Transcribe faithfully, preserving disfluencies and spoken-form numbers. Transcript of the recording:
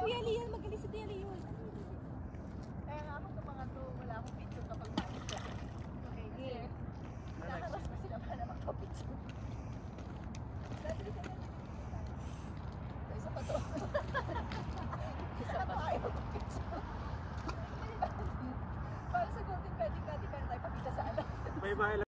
Kuya Leon, magaling si Kuya Leon. Kaya nga ako sa mga to, wala akong picture kapag malis ka. Okay, kasi nakaras ko sila para magpa-picture. Dati rin sila. Isa pa to. Isa pa to ayaw magpa-picture. Para sa golden wedding natin, meron tayo pakita sa alam. Bye-bye.